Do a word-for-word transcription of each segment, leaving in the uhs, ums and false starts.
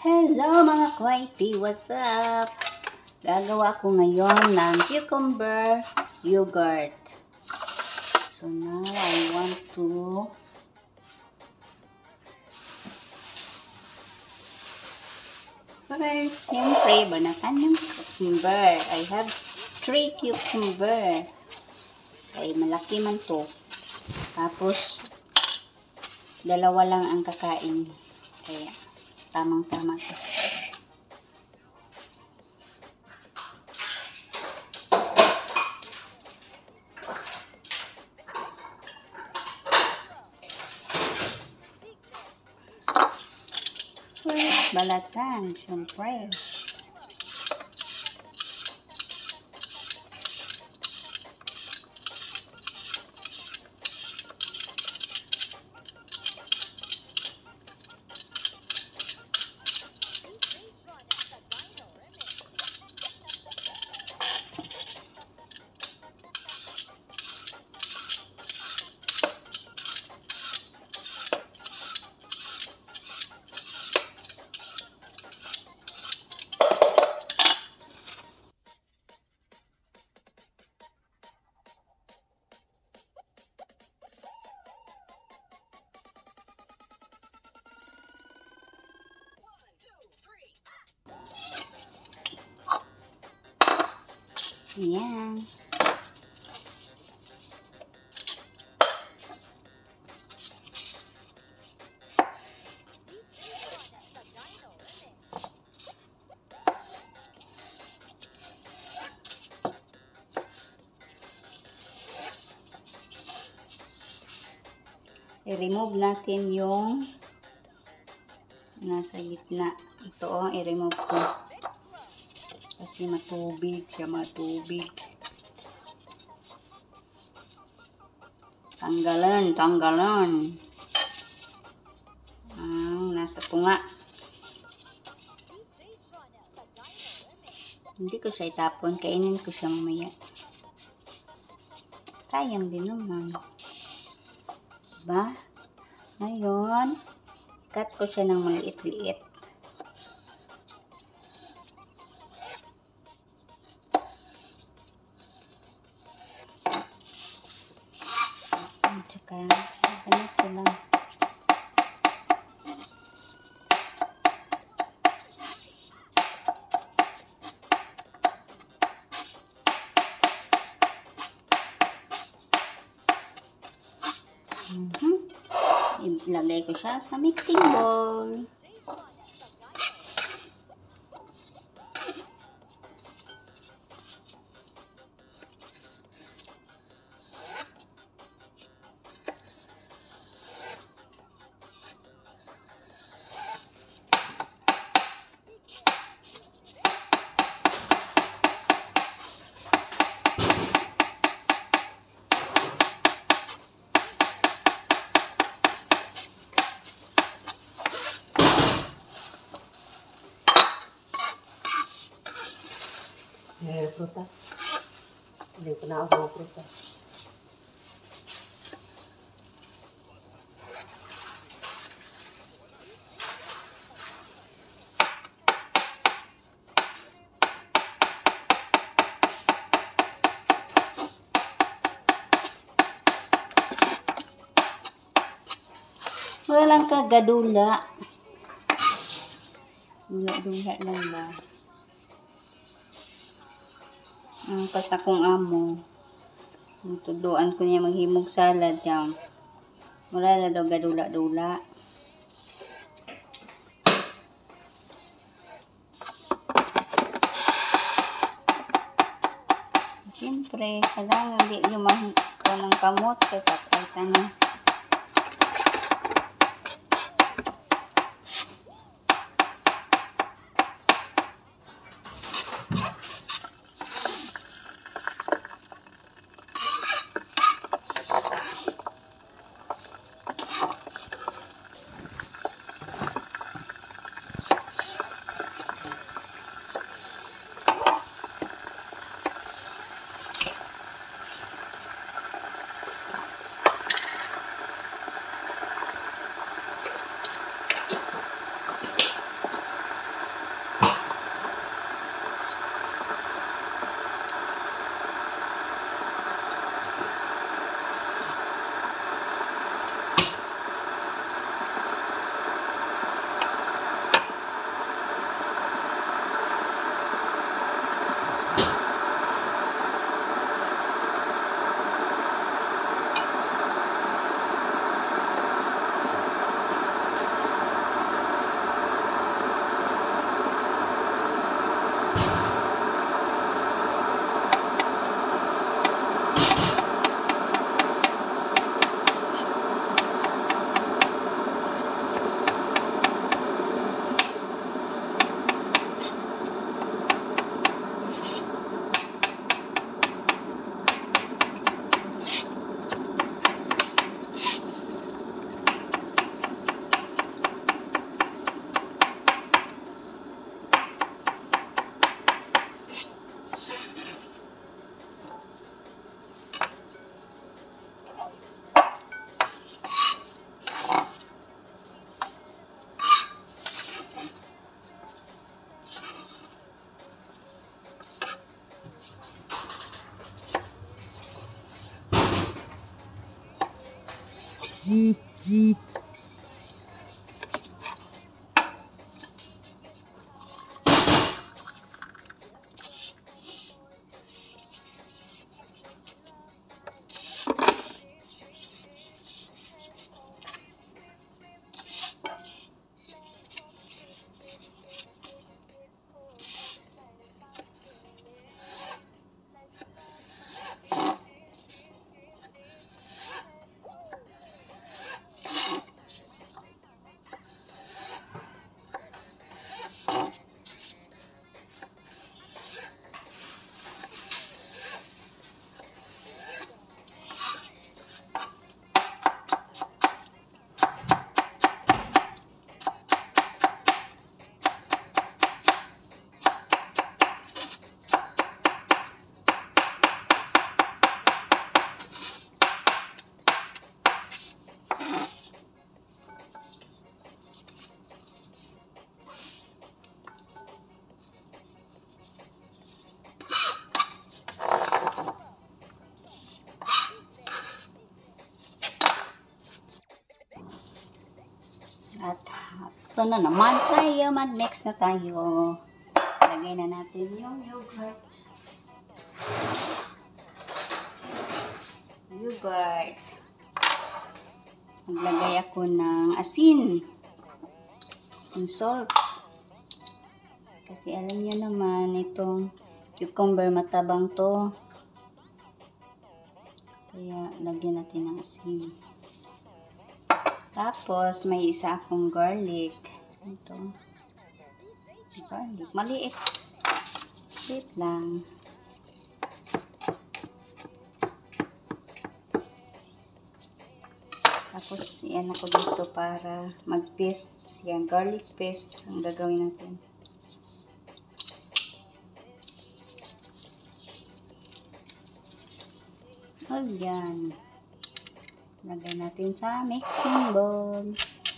Hello mga Kuwaiti! What's up? Gagawa ko ngayon ng cucumber yogurt. So now I want to first, siyempre, banatan yung cucumber. I have three cucumber. Ay, malaki man to. Tapos, dalawa lang ang kakain. Kaya, tamang-tama to. First, balatan, siyempre. Ayan. I-remove natin yung nasa gitna. Ito oh, i-remove ko. Kasi matubig siya, matubig. Tanggalan, tanggalan. Ang nasa tunga. Hindi ko siya itapon, kainin ko siya mamaya. Sayang din naman. Diba? Ngayon, cut ko siya ng maliit-liit. Tsaka, ganit ko lang. Mm-hmm. Ilagay ko siya sa mixing bowl. Eh, prutas. Hindi ko na ako prutas. Walang kagadula. Dula-dula lang ba? Ang pas akong amo. Tuduan ko niya maghimog salad yan. Wala na daw gadula-dula. Siyempre, kailangan hindi nyo mahika ng kamot kay patay ka na. At ito na naman tayo. Mag-next na tayo. Lagay na natin yung yogurt. Yogurt. Maglagay ako ng asin. And salt. Kasi alam niyo naman, itong cucumber matabang to. Kaya lagyan natin ng asin. Tapos, may isa akong garlic. Ito. Garlic. Maliit. Maliit lang. Tapos, yan ako dito para mag-paste. Yan, garlic paste ang gagawin natin. O, yan. Lagay natin sa mixing bowl.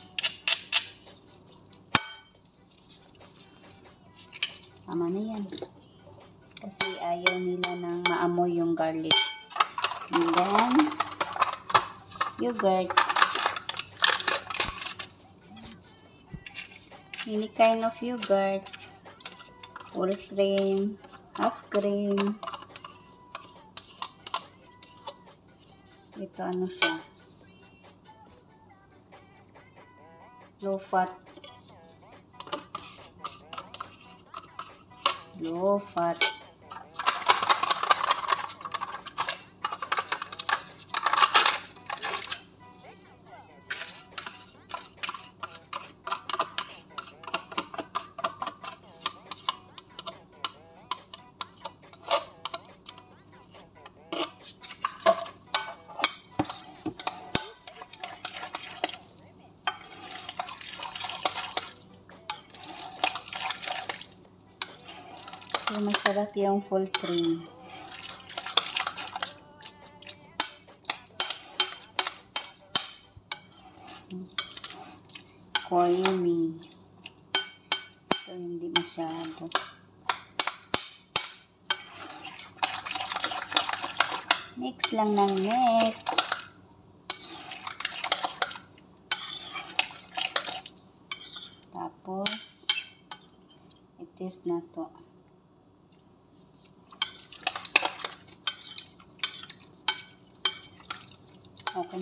Tama na yan. Kasi ayaw nila nang maamoy yung garlic. And then, yogurt. Any kind of yogurt. Full cream, half cream. Ito ano siya. Low fat. Low fat. So, masarap yung full cream. Creamy. So, hindi masyado. Mix lang ng mix. Tapos, i-taste na to. Okay.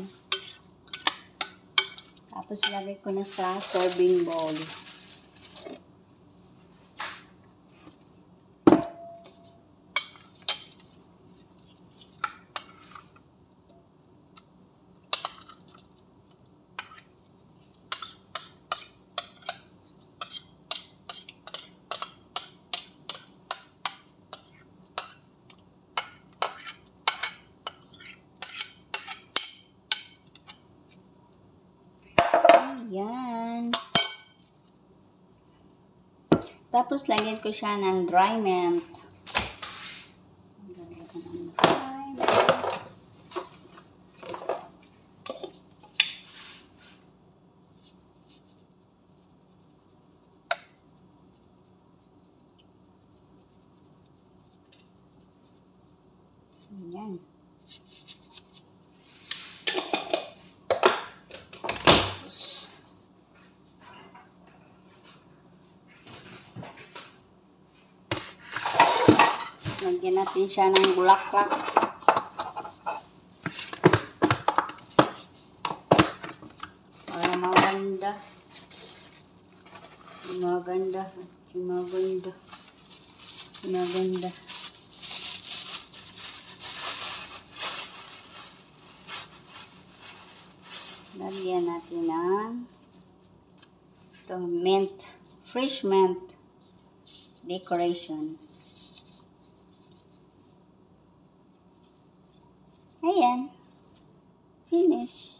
Tapos, lagay ko na sa serving bowl. Yan. Tapos, lagyan ko siya ng dry mint. Lagyan ko ng dry mint. Yan. Lagyan natin siya ng bulaklak. Para maganda. Maganda. Maganda. Maganda. Lagyan natin ng ito, mint. Fresh mint decoration. Ayan. Finish.